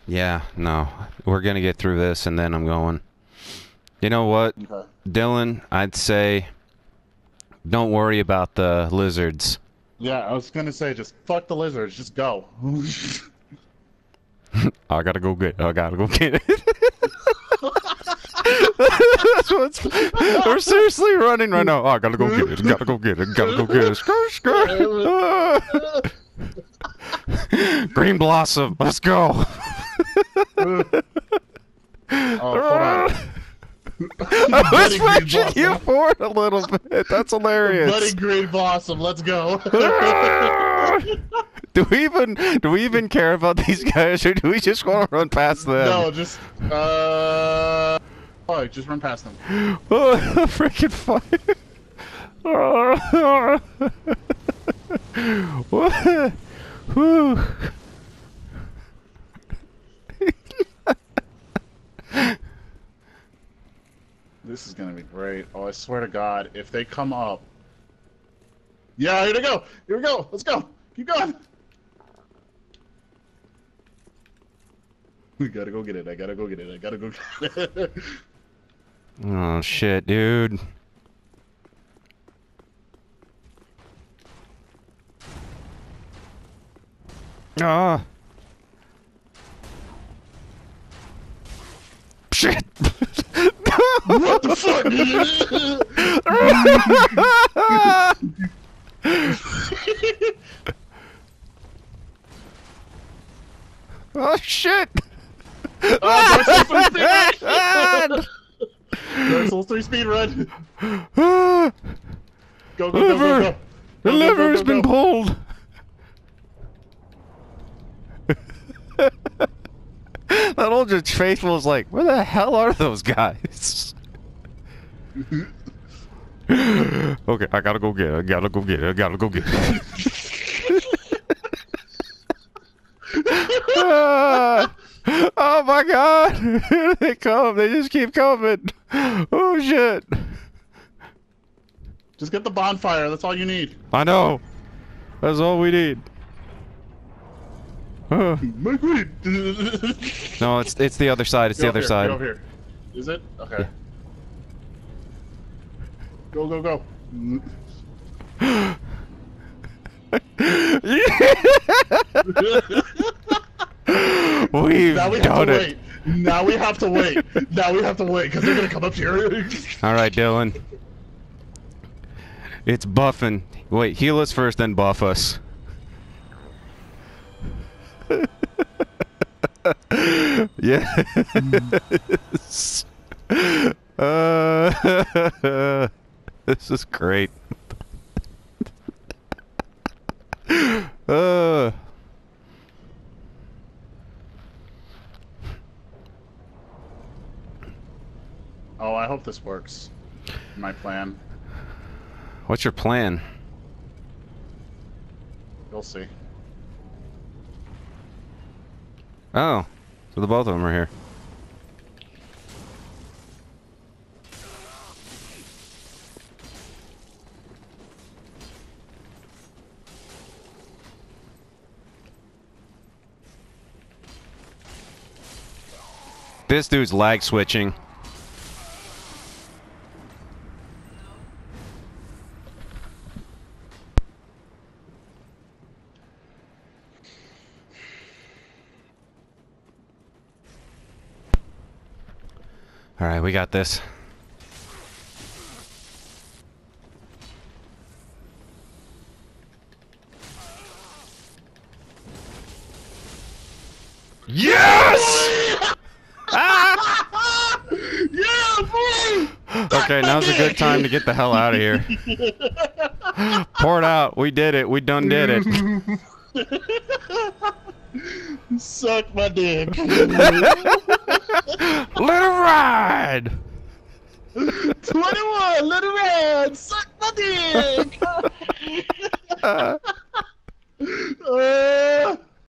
Yeah, no. We're gonna get through this and then I'm going. You know what, Okay. Dylan? I'd say don't worry about the lizards. Yeah, I was gonna say just fuck the lizards, just go. I gotta go get. I gotta go get it. That's what's. We're seriously running right now. Oh, I gotta go get it. Gotta go get it. Gotta go get it. Skr, skr. Green blossom. Let's go. Oh, hold on. I was Bloody green pushing you blossom. forward a little bit. That's hilarious. Bloody green blossom, let's go. Do we even care about these guys, or do we just want to run past them? No, just oh, just run past them. Oh, freaking fire! What? Whew. This is gonna be great. Oh, I swear to God, if they come up. Yeah, here we go. Here we go. Let's go. Keep going. We gotta go get it. I gotta go get it. I gotta go get it. Oh shit, dude. Ah. Shit. What the fuck? Oh shit. Dark Souls 3 speed run! Dark Souls 3 speed run! Ah. Go, go, go, go, go! The Go, go, lever go, has go, been go. pulled. That old faithful is like, where the hell are those guys? Okay, I gotta go get it. I gotta go get it. I gotta go get it. Ah, oh my god! Here they come. They just keep coming. Oh shit! Just get the bonfire, that's all you need. I know. That's all we need. My queen! No, it's the other side. It's the other side. Get over here. Is it? Okay. Go, go, go. We've Now we have done to it. wait. Now we have to wait. Now we have to wait, because they're gonna come up here. All right, Dylan. It's buffing. Wait, heal us first, then buff us. Yes. This is great. Uh. Oh, I hope this works. My plan. What's your plan? You'll see. Oh, so the both of them are here. This dude's lag switching. All right, we got this. Yes! Ah! Yeah, boy! Okay, now's a good time to get the hell out of here. Pour it out. We did it. We done did it. Suck my dick. Let it ride! 21, let it ride! Suck my dick!